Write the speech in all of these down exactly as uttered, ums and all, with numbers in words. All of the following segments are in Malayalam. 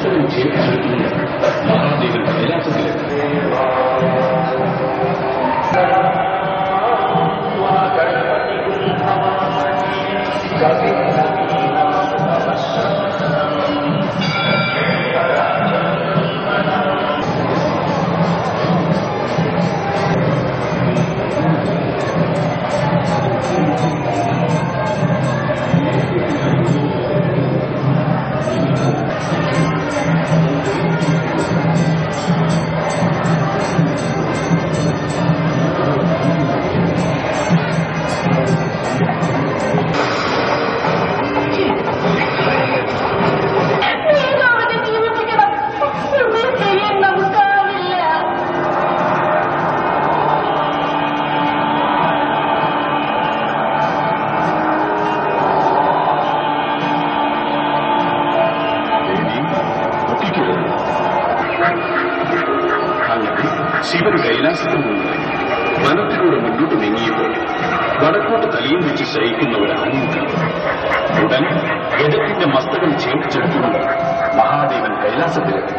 മസ്തകം ചേർച്ചെടുക്കുന്നത് മഹാദേവൻ കൈലാസത്തിലെത്തി. ശിവൻ കൈലാസത്തിൽ നിന്ന് വനത്തിലൂടെ മുന്നോട്ട് നീങ്ങിയപ്പോൾ വടക്കോട്ട് തലയും വെച്ച് ശയിക്കുന്ന ഒരു ആനന്ദം. ഉടൻ ഗജത്തിന്റെ മസ്തകം ചേർച്ചെടുത്തുകൊണ്ട് മഹാദേവൻ കൈലാസത്തിലെത്തി.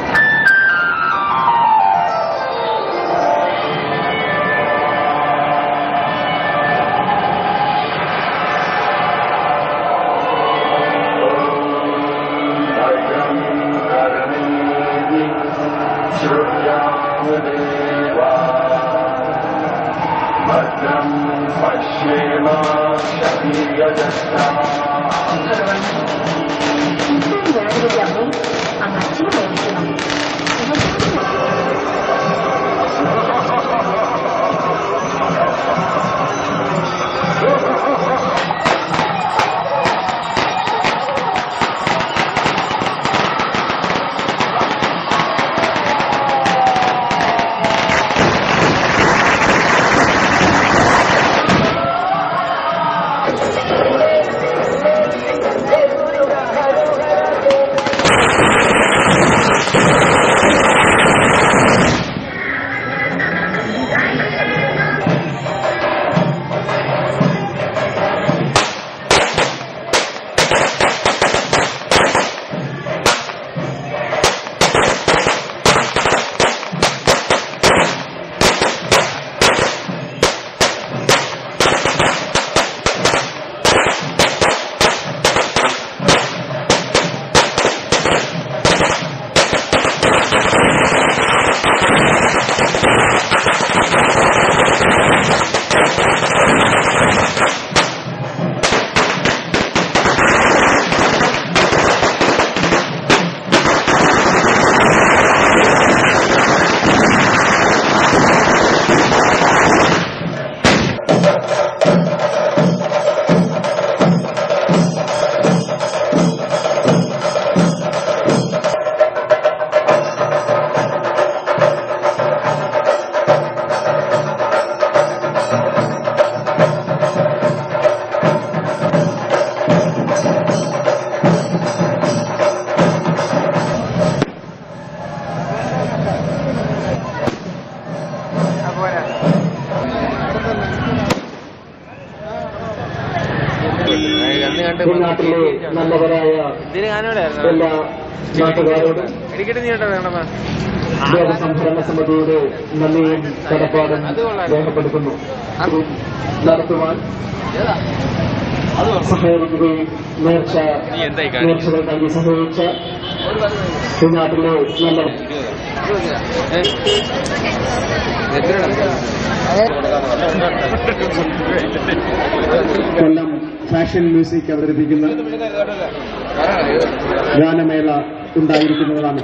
നാട്ടിലെ നല്ലവരായ എല്ലാ നാട്ടുകാരോടും ദേവസംഭരണ സമിതിയുടെ നന്ദിയും കടപ്പാടും രേഖപ്പെടുത്തുന്നു. നടത്തുവാൻ സഹകരിക്കുകയും നേർച്ച നേർച്ചകൾ നൽകി സഹകരിച്ച ഈ നാട്ടിലെ നല്ല കൊല്ലം ഫാഷൻ മ്യൂസിക് അവതരിപ്പിക്കുന്ന ഗാനമേള ഉണ്ടായിരിക്കുന്നതാണ്.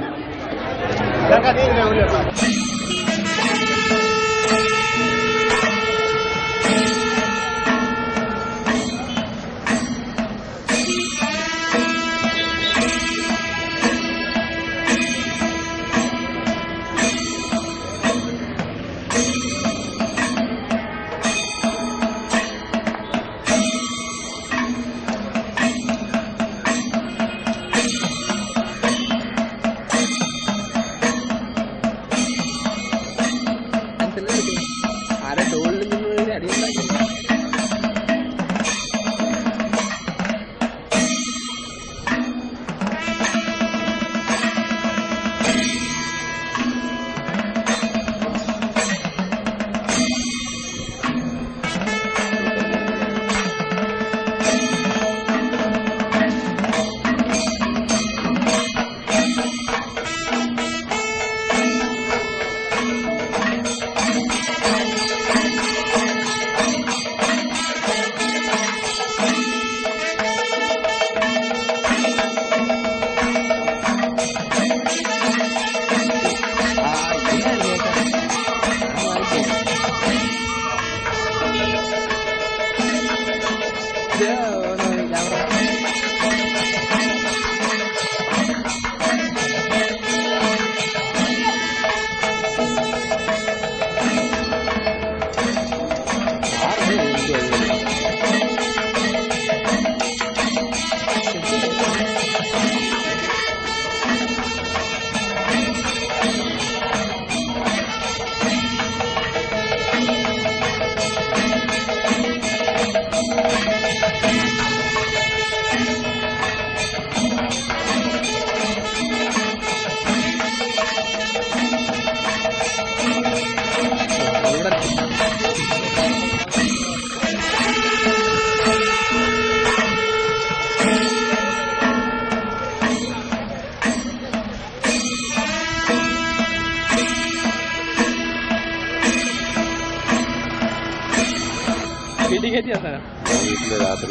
വണ്ടി കയറ്റിയാ സാധനം രാത്രി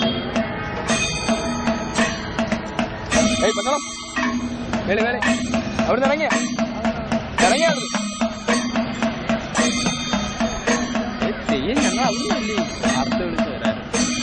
പെക്കണം വേളി വേളി അവിടെ നിന്ന് ഇറങ്ങിയ ഇറങ്ങിയ ചെയ്യ ഞങ്ങൾ അവിടെ അല്ലേ വാർത്ത വിളിച്ച് വരാൻ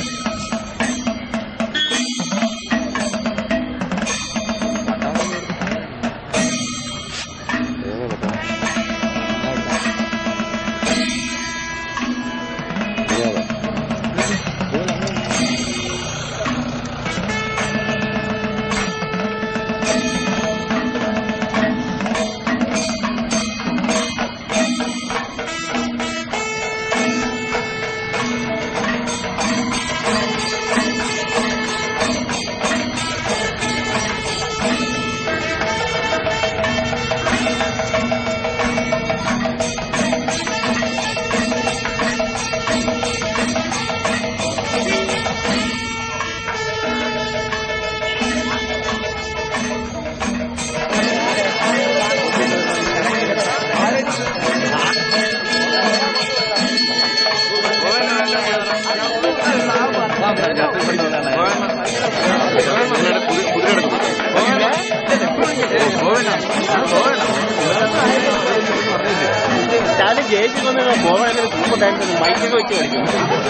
ഞാൻ ജയിച്ചു പോകാൻ സൂപ്പർ മൈക്കൊക്കെ വെച്ച് കളിക്കും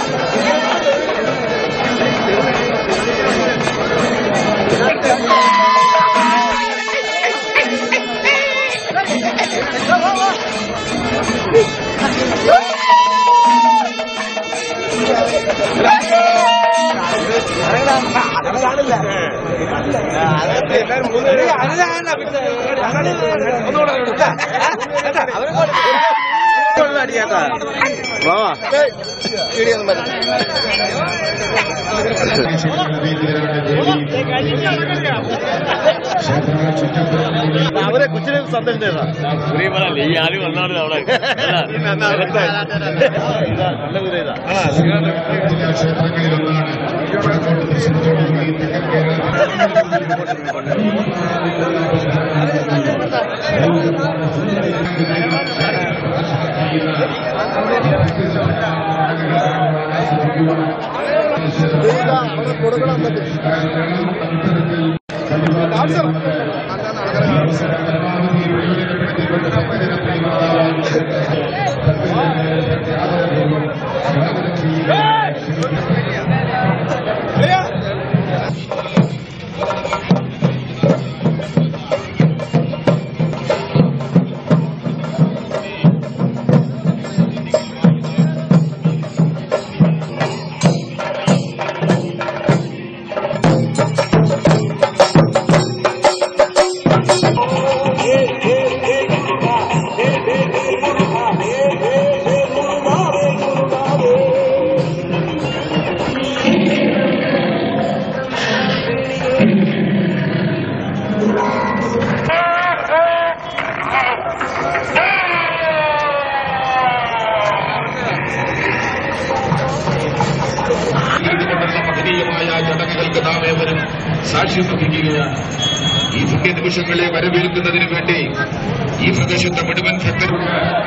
അവരെ കൊച്ചിനെ സന്ദർശിച്ചതാ ഈ ആദ്യം വന്നാണ് അവിടെ നല്ല കുതിര ഇതാ ക്ഷേത്രങ്ങളിലൊന്നാണ് വടക്കോട്ട് തൃശ്ശൂരോടുകൂടി തെക്കൻ ചടങ്ങുകൾക്ക് നാം ഏവരും സാക്ഷ്യം വഹിക്കുകയാണ്. ഈ പുണ്യ നിമിഷങ്ങളെ വരവേൽക്കുന്നതിന് വേണ്ടി ഈ പ്രദേശത്തെ മുഴുവൻ ഭക്തരും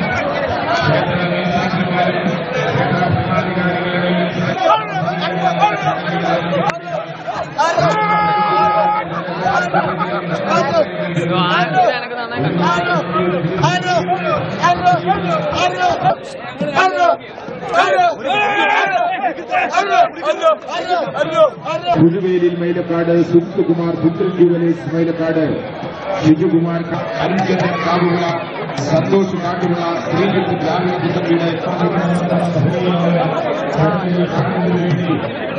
പുതുവേലിൽ മൈലക്കാട് സുനിൽകുമാർ പുത്രൻ ജുവലേഴ്സ് മൈലക്കാട് ഷിജുകുമാർ അരിഞ്ചേട്ടൻ കാവുക സന്തോഷ് കാട്ടുവിള ശ്രീജിത്ത് ഗ്രാമീണ സഭയുടെ